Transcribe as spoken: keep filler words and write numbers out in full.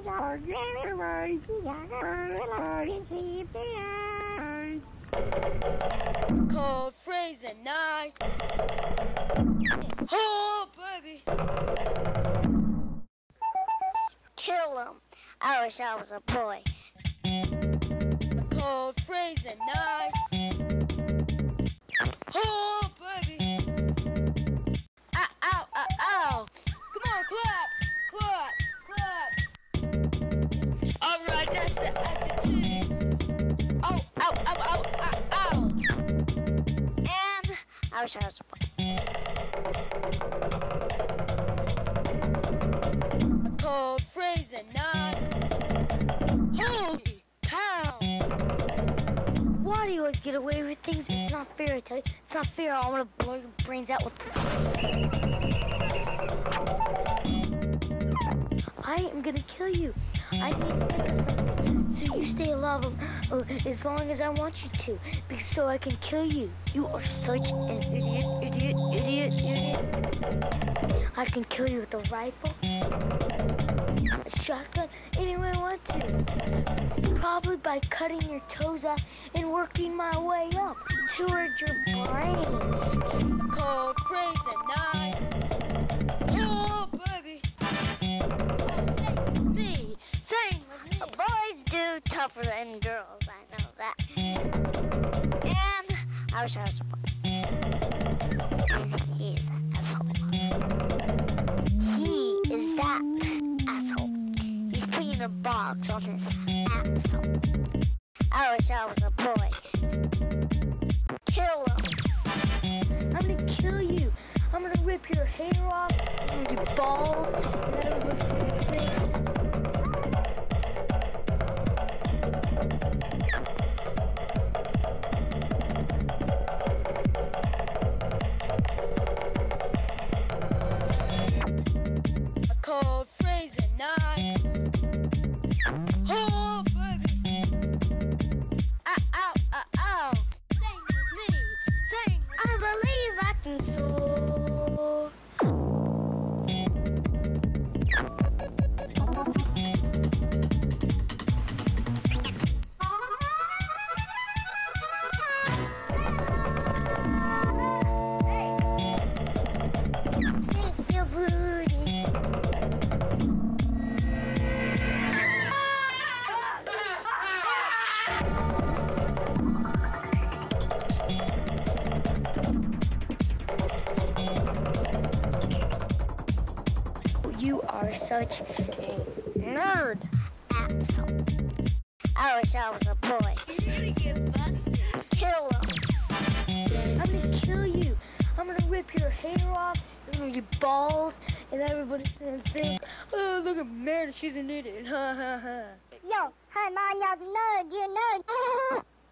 Cold freezing night. Oh, baby. Kill him. I wish I was a boy. A cold freezing night. Oh, baby. Ow, ow, ow, ow. Come on, clap, clap, clap. All right, that's the attitude. Oh, ow, ow, ow, ow, ow. And I wish I was a boy. A cold freezing night. Holy cow. Why do you always get away with things? It's not fair, I tell you. It's not fair. I want to blow your brains out with... I am going to kill you. I need to think of something. So you stay alive uh, as long as I want you to. Because so I can kill you. You are such an idiot, idiot, idiot, idiot. I can kill you with a rifle, a shotgun, any way I want to. Probably by cutting your toes off and working my way up towards your brain. A cold freezing night. Oh, baby. Oh, sing with me. Sing with me. Boys do tougher than girls, I know that. And I wish I was a boy. And he is an asshole. He is that asshole. He's putting a box on his asshole. I wish I was a boy. Kill him. I'm gonna kill you. I'm gonna rip your hair off, and your balls, and then I'm gonna rip your face. A cold freezing night. Oh, baby. Ow, ow, ow, ow. Sing with me. Sing with me. I believe I can soar. Shake your booty. You are such a nerd, asshole. I wish I was a boy. You're gonna get busted. Kill him. I'm gonna kill you. I'm gonna rip your hair off, and your balls, and everybody's gonna think, oh, look at Mary, she's an idiot. Ha ha ha. Yo, hi, man, you're the nerd, you're a nerd.